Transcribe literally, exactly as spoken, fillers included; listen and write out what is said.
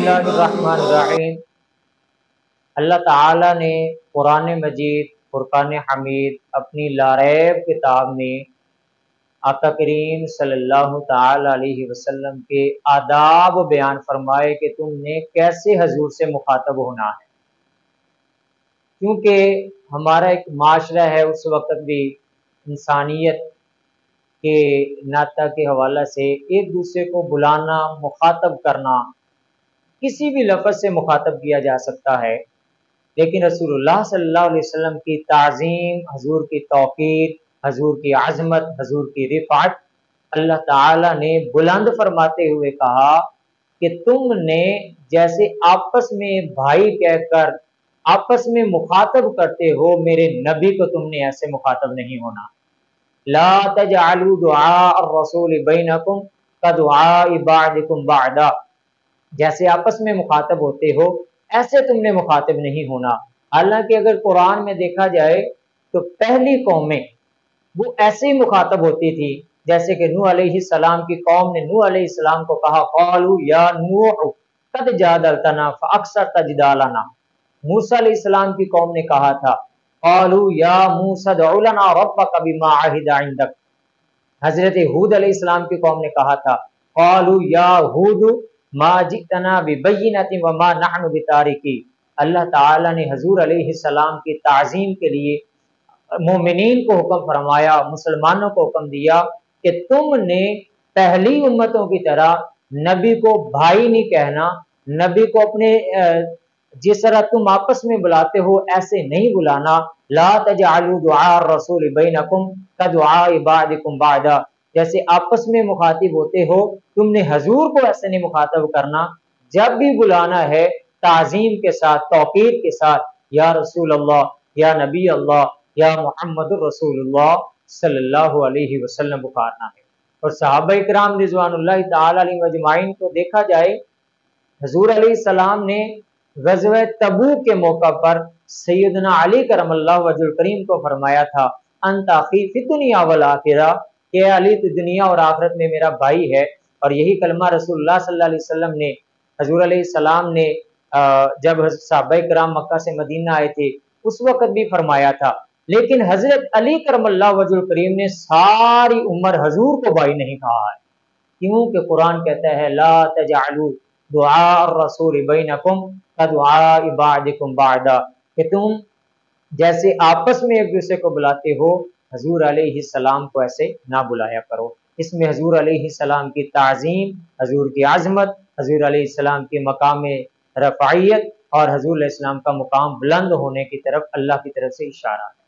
اللہ الرحمن الرحیم۔ اللہ تعالیٰ نے قرآن مجید فرقان حمید اپنی لاریب کتاب میں آقا کریم صلی اللہ تعالی علیہ وسلم کے آداب بیان فرمائے کہ تم نے کیسے حضور سے مخاطب ہونا ہے، کیونکہ ہمارا ایک معاشرہ ہے اس وقت بھی انسانیت کے ناطہ کے حوالے سے ایک دوسرے کو بلانا، مخاطب کرنا، کسی بھی لفظ سے مخاطب کیا جا سکتا ہے، لیکن رسول اللہ صلی اللہ علیہ وسلم کی تعظیم، حضور کی توقیر، حضور کی عظمت، حضور کی رفعت اللہ تعالیٰ نے بلند فرماتے ہوئے کہا کہ تم نے جیسے آپس میں بھائی کہہ کر آپس میں مخاطب کرتے ہو، میرے نبی کو تم نے ایسے مخاطب نہیں ہونا۔ لا تجعلوا دعاء الرسول بینکم کدعاء بعضکم بعضا، جیسے آپس میں مخاطب ہوتے ہو ایسے تم نے مخاطب نہیں ہونا۔ حالانکہ اگر قرآن میں دیکھا جائے تو پہلی قومیں وہ ایسے ہی مخاطب ہوتی تھی، جیسے کہ نوح علیہ السلام کی قوم نے نوح علیہ السلام کو کہا قالوا یا نوح قد جادلتنا فاکثرت جدالنا۔ موسیٰ علیہ السلام کی قوم نے کہا تھا قالوا یا موسیٰ ادع لنا ربک بما عہد عندک۔ حضرت ہود علیہ السلام کی قوم نے کہا تھا قالوا یا ہود ما جئتنا ببینۃ وما نحن بتارکی۔ اللہ تعالیٰ نے حضور علیہ السلام کی تعظیم کے لیے مومنین کو حکم فرمایا، مسلمانوں کو حکم دیا کہ تم نے پہلی امتوں کی طرح نبی کو بھائی نہیں کہنا، نبی کو اپنے جس طرح تم آپس میں بلاتے ہو ایسے نہیں بلانا۔ لا تجعلوا دعاء الرسول بینکم کدعاء بعضکم بعضا، جیسے آپس میں مخاطب ہوتے ہو تم نے حضور کو ایسے نہیں مخاطب کرنا، جب بھی بلانا ہے تعظیم کے ساتھ، توقیر کے ساتھ، یا رسول اللہ، یا نبی اللہ، یا محمد الرسول اللہ صلی اللہ علیہ وسلم پکارنا ہے۔ اور صحابہ کرام رضوان اللہ تعالی علیہ اجمعین کو دیکھا جائے، حضور علیہ السلام نے غزوہ تبوک کے موقع پر سیدنا علی کرم اللہ وجہ الکریم کو فرمایا تھا انت اخی فی الدنیا والآخرہ، کہ علی تو دنیا اور آخرت میں میرا بھائی ہے۔ اور یہی کلمہ رسول اللہ صلی اللہ علیہ وسلم نے، حضور علیہ السلام نے جب صحابہ کرام مکہ سے مدینہ آئے تھے اس وقت بھی فرمایا تھا، لیکن حضرت علی کرم اللہ وجہ الکریم نے ساری عمر حضور کو بھائی نہیں کہا ہے، کیونکہ قرآن کہتا ہے لا تجعلوا دعاء الرسول بینکم کدعاء بعضکم بعضا، کہ تم جیسے آپس میں ایک دوسرے کو بلاتے ہو حضور علیہ السلام کو ایسے نہ بلایا کرو۔ اس میں حضور علیہ السلام کی تعظیم، حضور کی عظمت، حضور علیہ السلام کی مقام رفعیت اور حضور علیہ السلام کا مقام بلند ہونے کی طرف اللہ کی طرف سے اشارہ ہے۔